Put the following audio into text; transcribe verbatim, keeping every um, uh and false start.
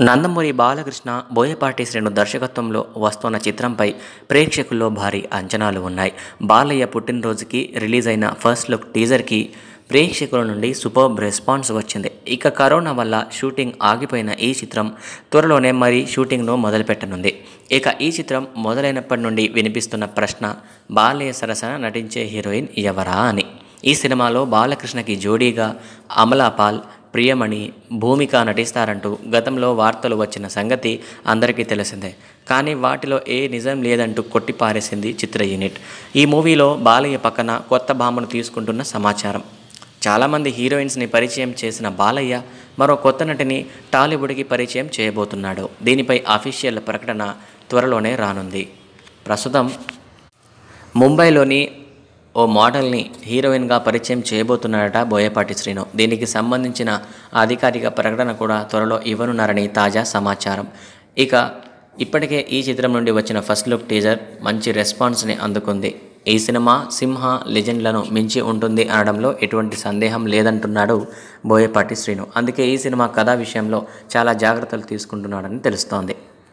నందమూరి బాలకృష్ణ, బోయపాటి శ్రీను దర్శకత్వంలో వస్తున్న చిత్రంపై ప్రేక్షకుల్లో భారీ అంచనాలు ఉన్నాయి. బాలయ్య పుట్టినరోజుకి రిలీజ్ అయిన ఫస్ట్ లుక్ టీజర్కి ప్రేక్షకుల నుండి సూపర్బ్ రెస్పాన్స్ వచ్చింది. ఇక కరోనా వల్ల షూటింగ్ ఆగిపోయిన ఈ చిత్రం త్వరలోనే మరీ షూటింగ్ను మొదలుపెట్టనుంది. ఇక ఈ చిత్రం మొదలైనప్పటి నుండి వినిపిస్తున్న ప్రశ్న, బాలయ్య సరసన నటించే హీరోయిన్ ఎవరా అని. ఈ సినిమాలో బాలకృష్ణకి జోడీగా అమలాపాల్, ప్రియమణి, భూమిక నటిస్తారంటూ గతంలో వార్తలు వచ్చిన సంగతి అందరికీ తెలిసిందే. కానీ వాటిలో ఏ నిజం లేదంటూ కొట్టిపారేసింది చిత్ర యూనిట్. ఈ మూవీలో బాలయ్య పక్కన కొత్త భామను తీసుకుంటున్న సమాచారం. చాలామంది హీరోయిన్స్ని పరిచయం చేసిన బాలయ్య మరో కొత్త నటిని టాలీవుడ్కి పరిచయం చేయబోతున్నాడు. దీనిపై అఫీషియల్ ప్రకటన త్వరలోనే రానుంది. ప్రస్తుతం ముంబైలోని ఓ మోడల్ని హీరోయిన్గా పరిచయం చేయబోతున్నాడట బోయపాటి శ్రీను. దీనికి సంబంధించిన అధికారిక ప్రకటన కూడా త్వరలో ఇవ్వనున్నారని తాజా సమాచారం. ఇక ఇప్పటికే ఈ చిత్రం నుండి వచ్చిన ఫస్ట్ లుక్ టీజర్ మంచి రెస్పాన్స్ని అందుకుంది. ఈ సినిమా సింహ లెజెండ్లను మించి ఉంటుంది అనడంలో ఎటువంటి సందేహం లేదంటున్నాడు బోయపాటి శ్రీను. అందుకే ఈ సినిమా కథ విషయంలో చాలా జాగ్రత్తలు తీసుకుంటున్నాడని తెలుస్తోంది.